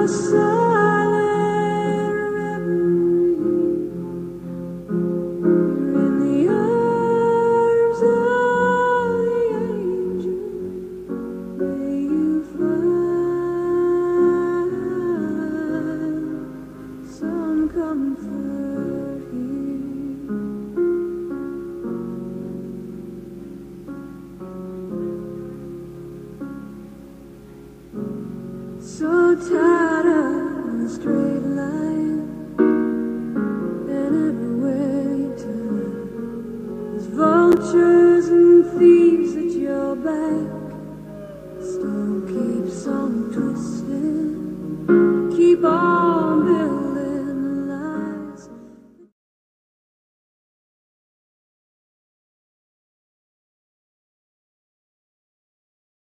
your silent reverie. You're in the arms of the angel. May you find some comfort here. So tired of a straight line, and everywhere you turn, there's vultures and thieves at your back.